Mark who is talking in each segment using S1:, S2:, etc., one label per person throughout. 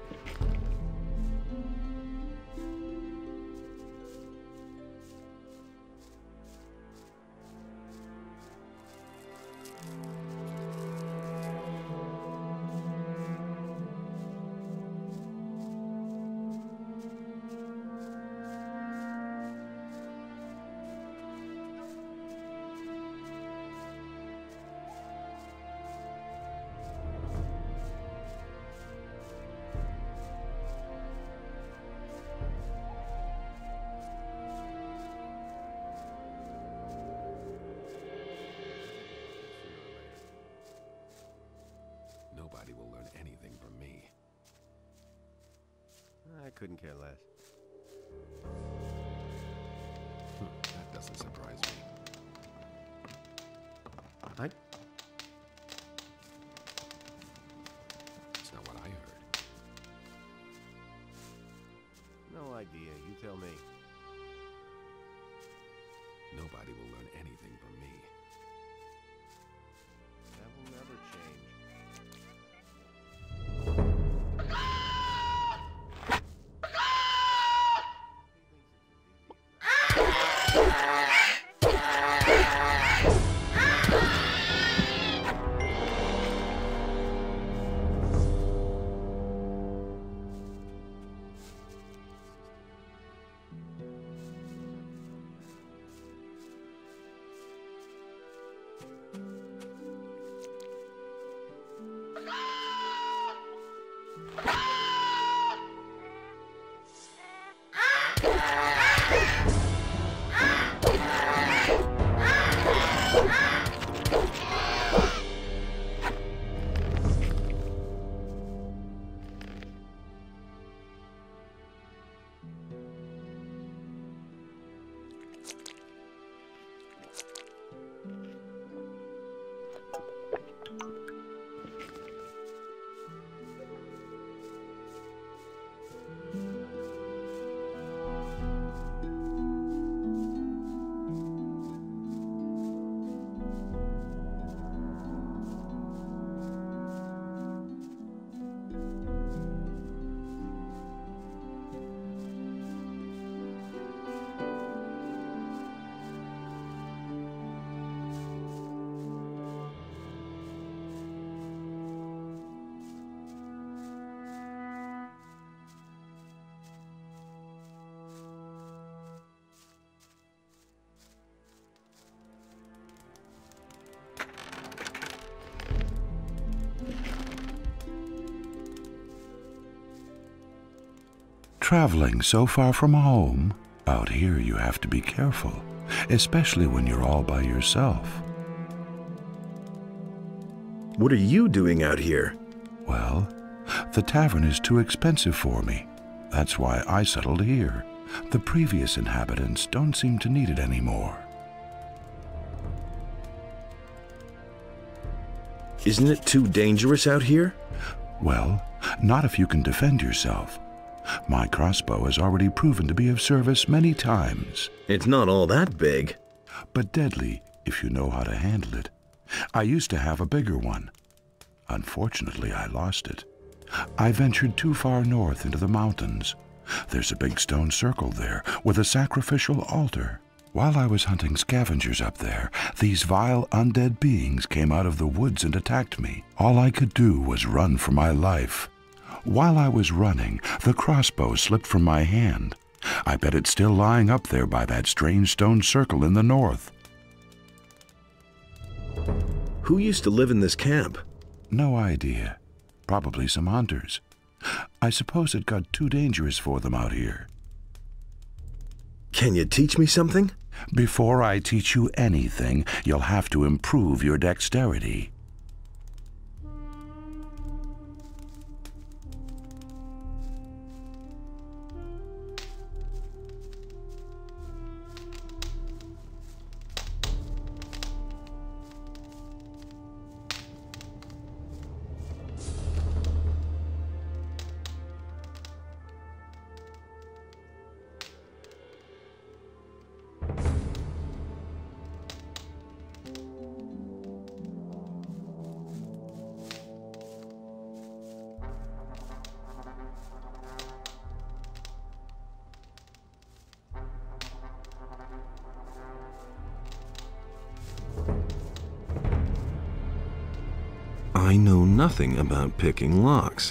S1: Nobody will learn anything from me.
S2: I couldn't care less.
S1: That doesn't surprise me. It's not what I heard.
S2: No idea. You tell me.
S1: Nobody will learn anything from me.
S2: That will never change.
S3: Traveling so far from home, out here you have to be careful, especially when you're all by yourself.
S4: What are you doing out here?
S3: Well, the tavern is too expensive for me. That's why I settled here. The previous inhabitants don't seem to need it anymore.
S4: Isn't it too dangerous out here?
S3: Well, not if you can defend yourself. My crossbow has already proven to be of service many times.
S4: It's not all that big.
S3: But deadly if you know how to handle it. I used to have a bigger one. Unfortunately, I lost it. I ventured too far north into the mountains. There's a big stone circle there with a sacrificial altar. While I was hunting scavengers up there, these vile undead beings came out of the woods and attacked me. All I could do was run for my life. While I was running, the crossbow slipped from my hand. I bet it's still lying up there by that strange stone circle in the north.
S4: Who used to live in this camp?
S3: No idea. Probably some hunters. I suppose it got too dangerous for them out here.
S4: Can you teach me something?
S3: Before I teach you anything, you'll have to improve your dexterity.
S4: I know nothing about picking locks.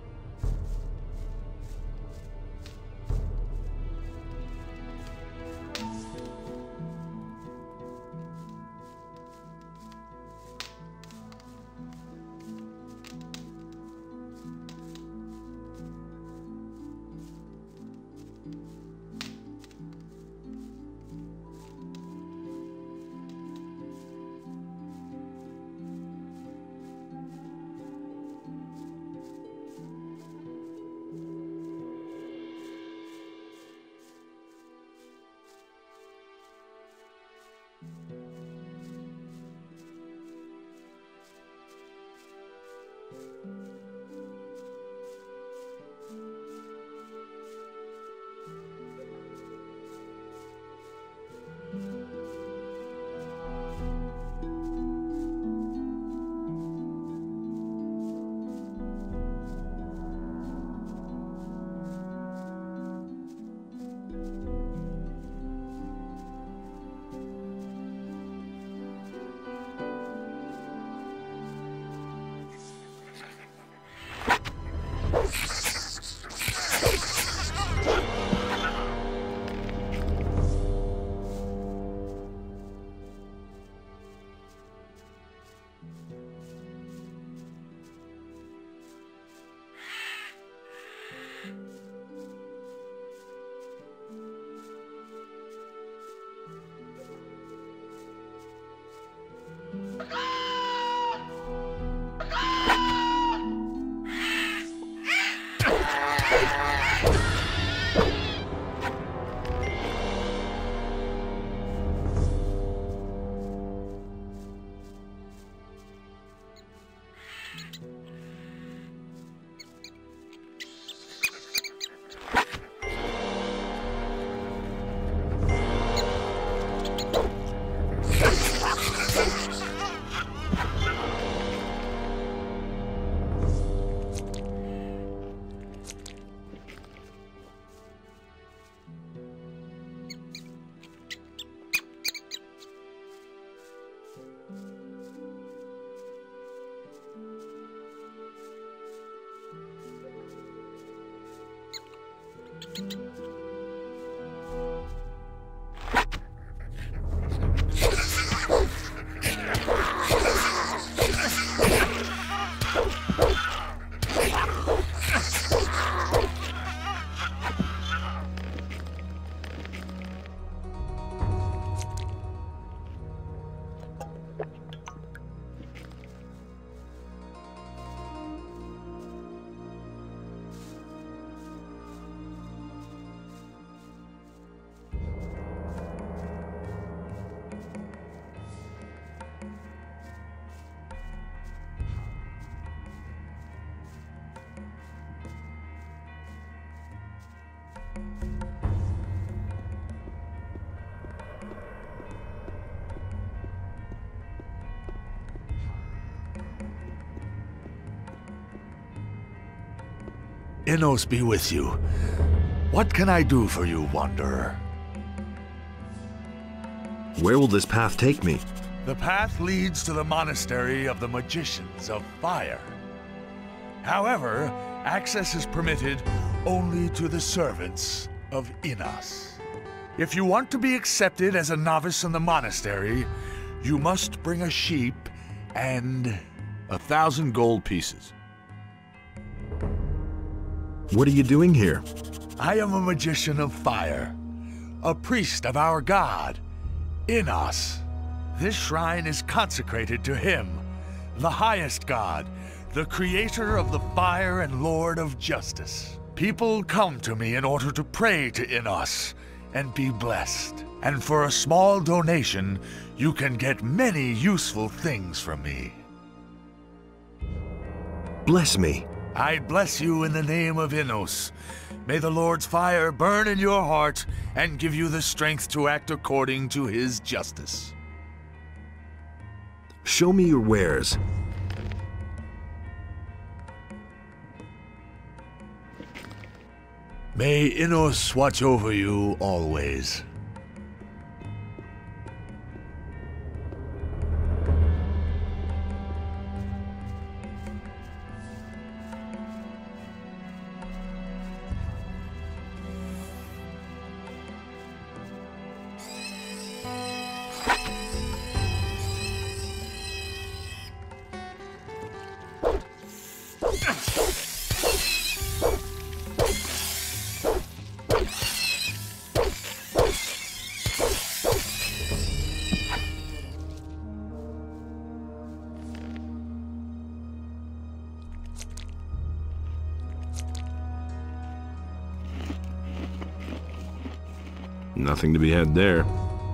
S5: Innos be with you. What can I do for you, Wanderer?
S4: Where will this path take me?
S5: The path leads to the monastery of the Magicians of Fire. However, access is permitted only to the servants of Innos. If you want to be accepted as a novice in the monastery, you must bring a sheep and 1,000 gold pieces.
S4: What are you doing here?
S5: I am a magician of fire, a priest of our god, Innos. This shrine is consecrated to him, the highest god, the creator of the fire and lord of justice. People come to me in order to pray to Innos and be blessed. And for a small donation, you can get many useful things from me.
S4: Bless me.
S5: I bless you in the name of Innos. May the Lord's fire burn in your heart and give you the strength to act according to his justice.
S4: Show me your wares.
S5: May Innos watch over you always.
S4: Nothing to be had there.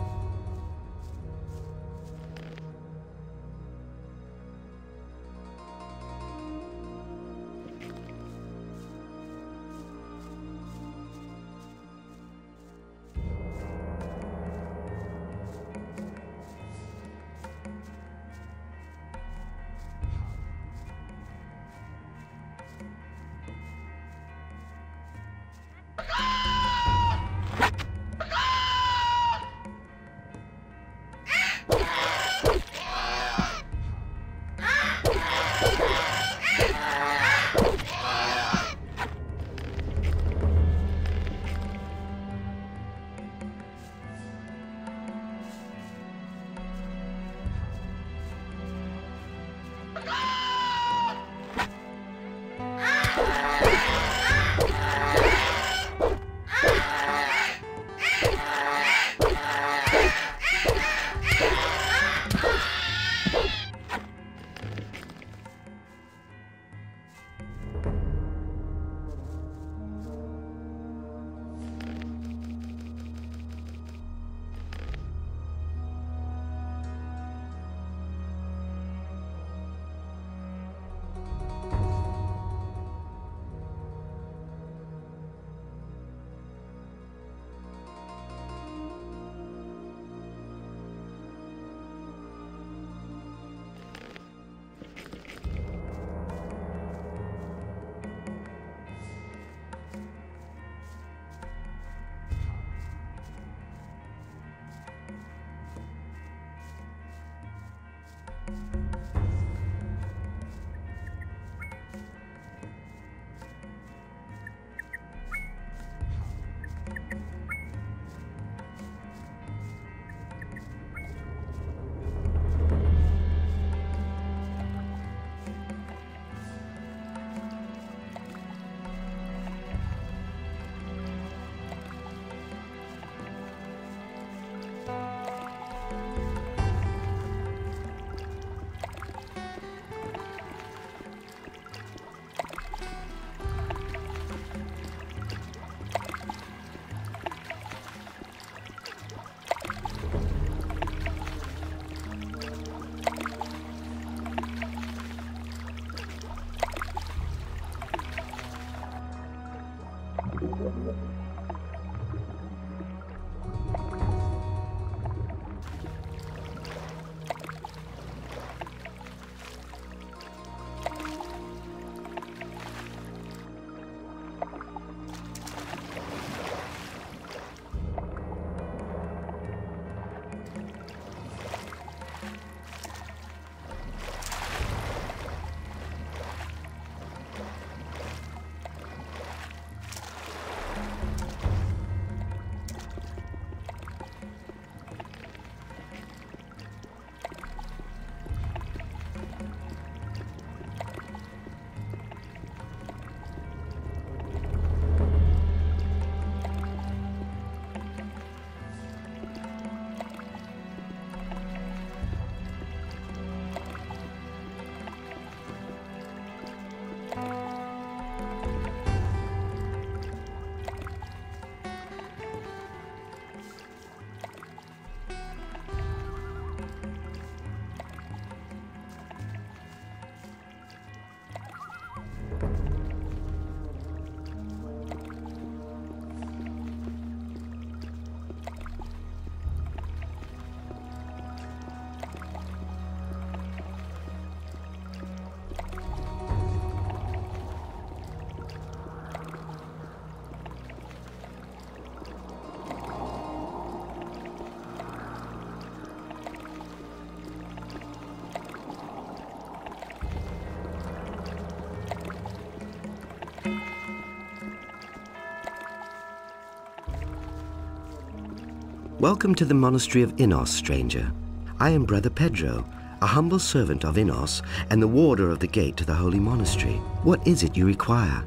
S6: Welcome to the monastery of Innos, stranger. I am Brother Pedro, a humble servant of Innos and the warder of the gate to the holy monastery. What is it you require?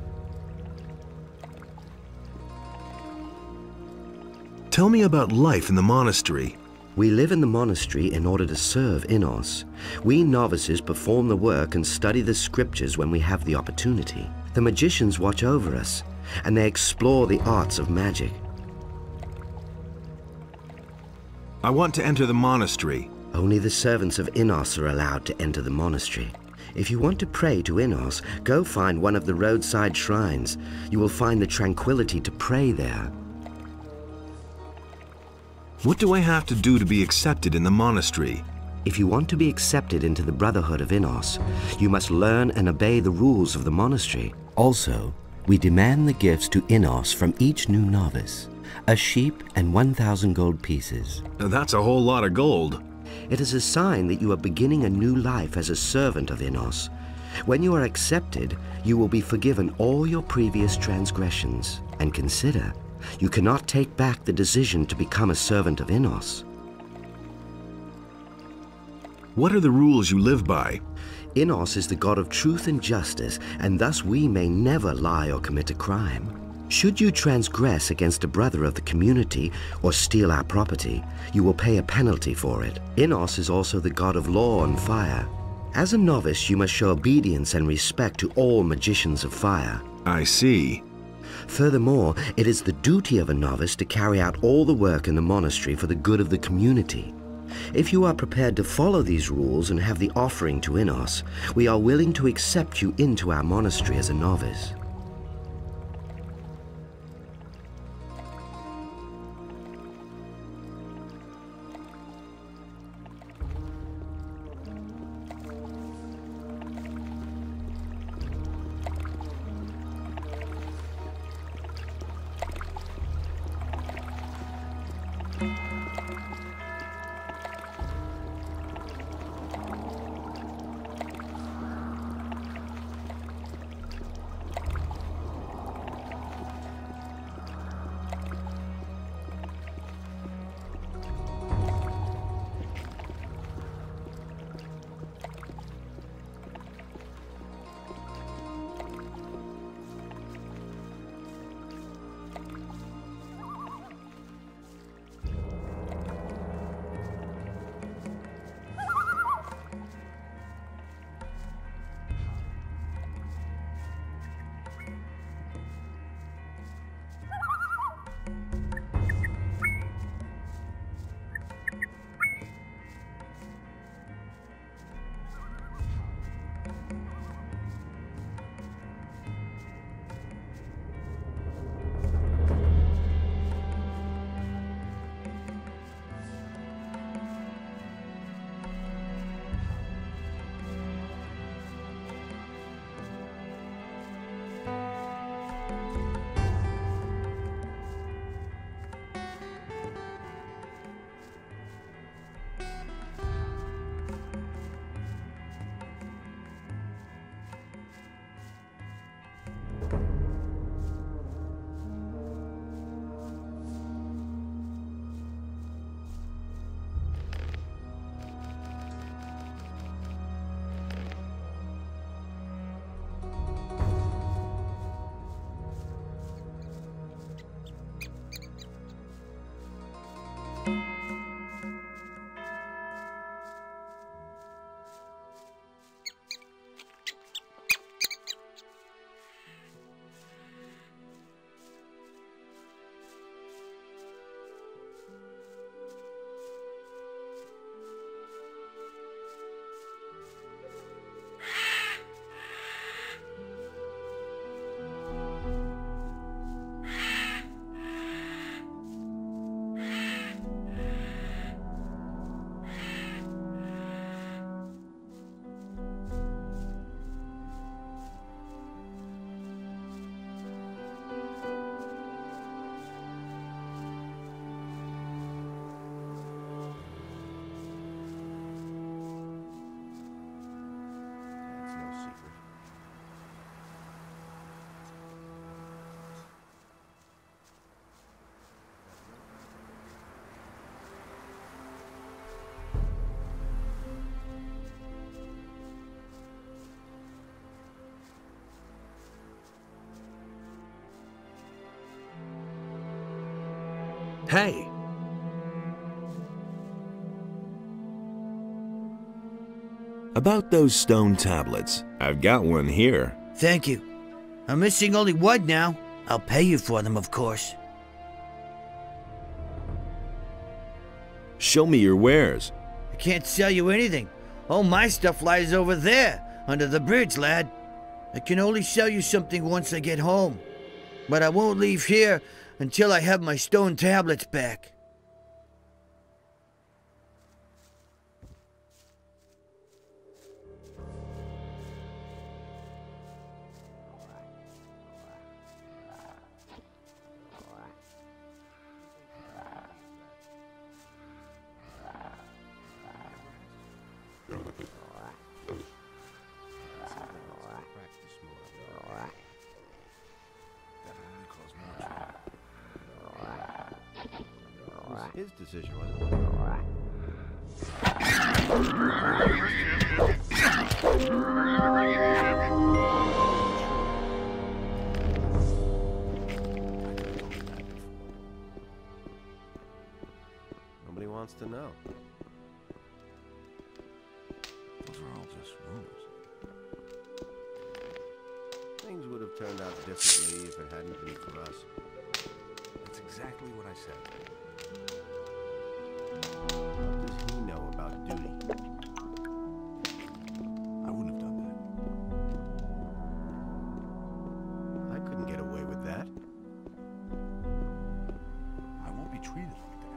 S4: Tell me about life in the monastery.
S6: We live in the monastery in order to serve Innos. We novices perform the work and study the scriptures when we have the opportunity. The magicians watch over us, and they explore the arts of magic.
S4: I want to enter the monastery.
S6: Only the servants of Innos are allowed to enter the monastery. If you want to pray to Innos, go find one of the roadside shrines. You will find the tranquility to pray there.
S4: What do I have to do to be accepted in the monastery?
S6: If you want to be accepted into the Brotherhood of Innos, you must learn and obey the rules of the monastery. Also, we demand the gifts to Innos from each new novice: a sheep and 1,000 gold pieces.
S4: Now, that's a whole lot of gold.
S6: It is a sign that you are beginning a new life as a servant of Innos. When you are accepted, you will be forgiven all your previous transgressions. And consider, you cannot take back the decision to become a servant of Innos.
S4: What are the rules you live by?
S6: Innos is the god of truth and justice, and thus we may never lie or commit a crime. Should you transgress against a brother of the community or steal our property, you will pay a penalty for it. Innos is also the god of law and fire. As a novice, you must show obedience and respect to all magicians of fire.
S4: I see.
S6: Furthermore, it is the duty of a novice to carry out all the work in the monastery for the good of the community. If you are prepared to follow these rules and have the offering to Innos, we are willing to accept you into our monastery as a novice.
S4: Hey! About those stone tablets, I've got one here.
S7: Thank you. I'm missing only one now. I'll pay you for them, of course.
S4: Show me your wares.
S7: I can't sell you anything. All my stuff lies over there, under the bridge, lad. I can only sell you something once I get home. But I won't leave here until I have my stone tablets back.
S2: His decision, wasn't it? Nobody wants to know.
S5: Those are all just rumors.
S2: Things would have turned out differently if it hadn't been for us.
S5: That's exactly what I said.
S2: What does he know about duty?
S5: I wouldn't have done that.
S2: I couldn't get away with that.
S5: I won't be treated like that.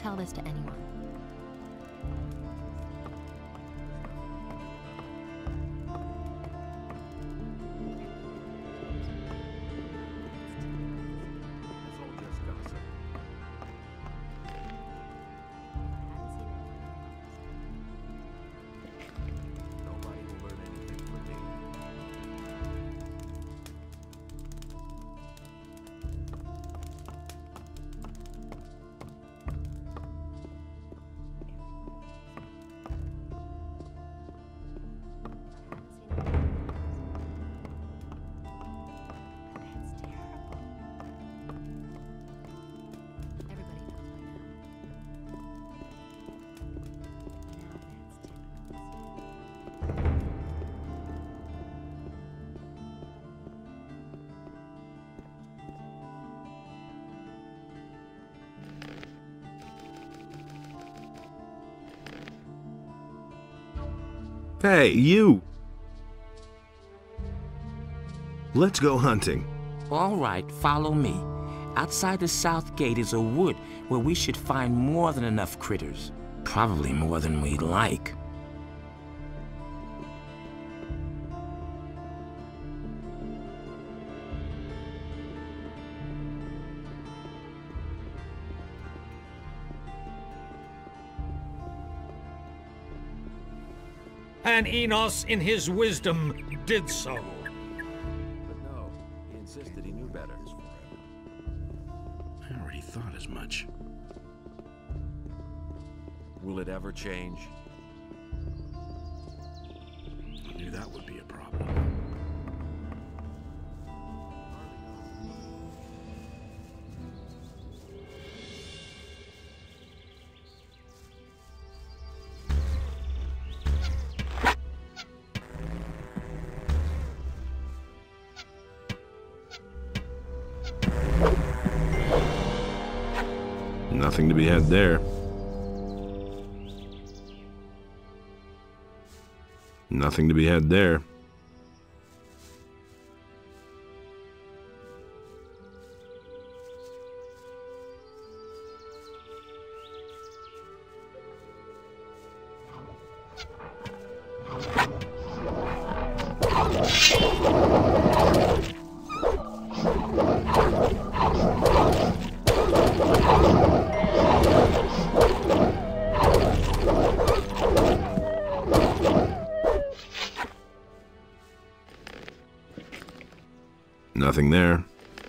S8: tell this to anyone.
S2: It's all just gossip. Nobody will learn anything from me.
S4: Hey, you! Let's go hunting.
S9: All right, follow me. Outside the south gate is a wood where we should find more than enough critters. Probably more than we'd like.
S10: And Enos, in his wisdom, did so.
S1: But no, he insisted he knew better.
S3: I already thought as much.
S1: Will it ever change?
S3: I knew that would be a problem.
S4: Nothing to be had there. Nothing to be had there. Nothing there.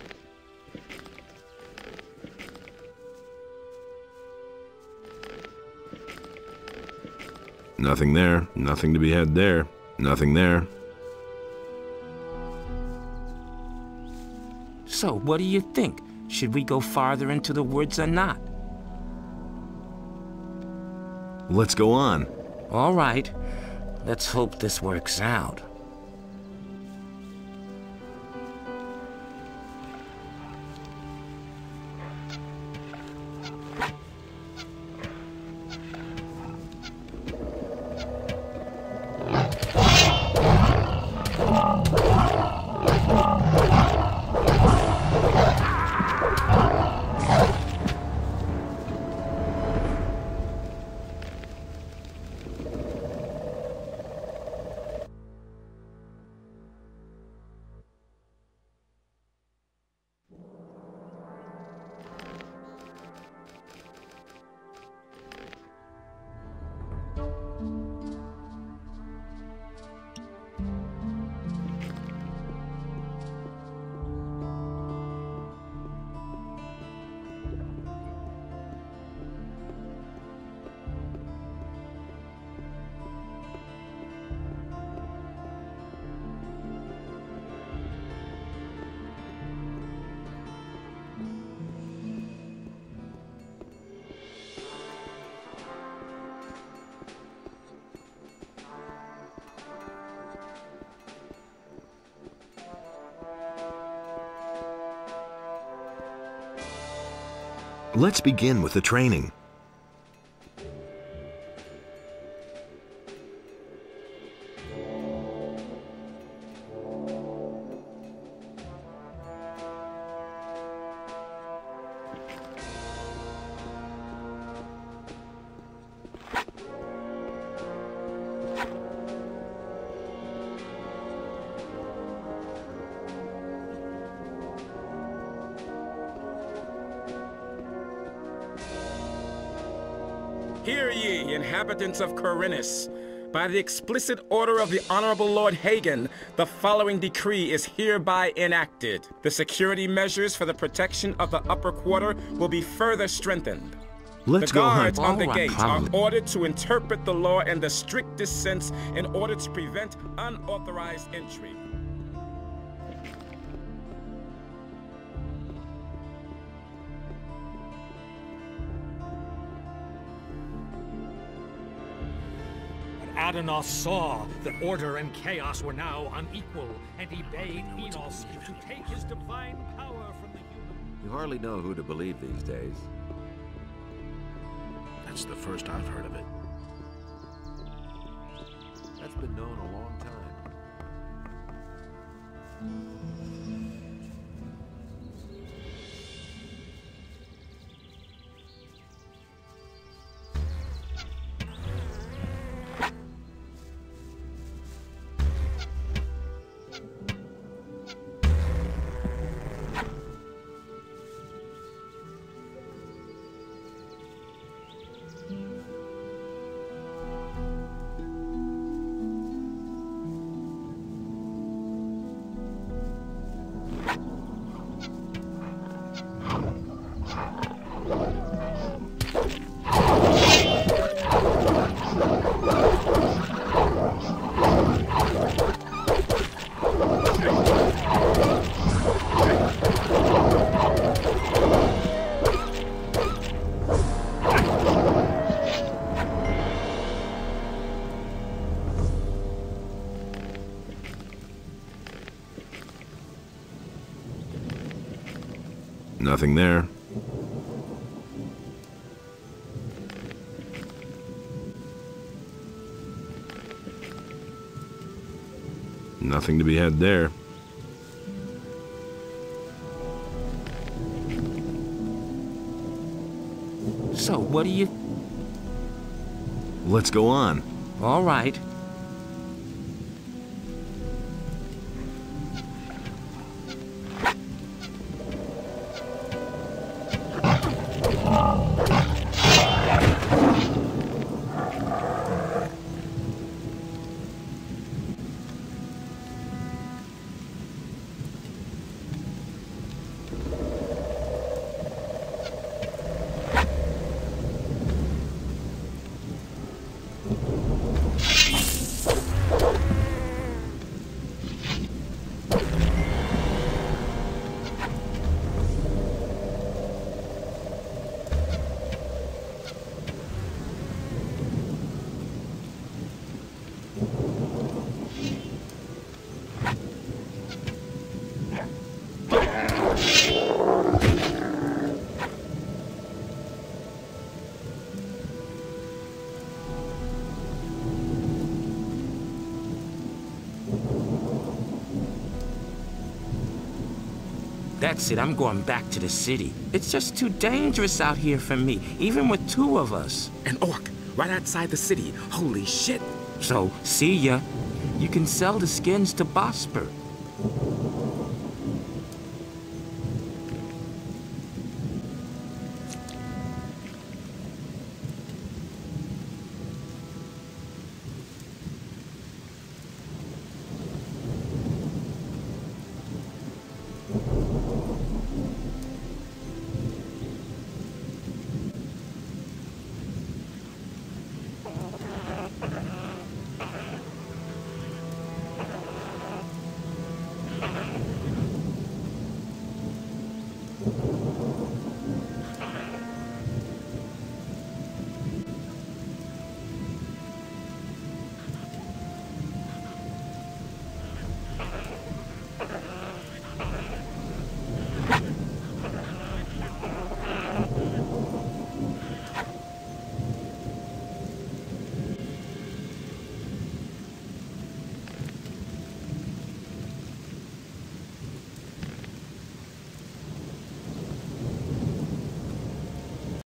S4: Nothing there. Nothing to be had there. Nothing there.
S9: So, what do you think? Should we go farther into the woods or not?
S4: Let's go on.
S9: All right. Let's hope this works out.
S4: Let's begin with the training.
S8: Hear ye, inhabitants of Khorinis. By the explicit order of the Honorable Lord Hagen, the following decree is hereby enacted. The security measures for the protection of the upper quarter will be further strengthened.
S4: Let's
S8: The
S4: go
S8: guards
S4: hunt.
S8: on the gates are
S9: probably.
S8: ordered to interpret the law in the strictest sense in order to prevent unauthorized entry.
S10: Adanos saw that order and chaos were now unequal, and he bade Enos to take his divine power from the human.
S1: You hardly know who to believe these days.
S5: That's the first I've heard of it.
S1: That's been known a long time.
S4: Nothing there. Nothing to be had there.
S9: So, what do you...
S4: Let's go on.
S9: All right. That's it, I'm going back to the city. It's just too dangerous out here for me, even with two of us.
S8: An orc, right outside the city. Holy shit.
S9: So, see ya. You can sell the skins to Bosper.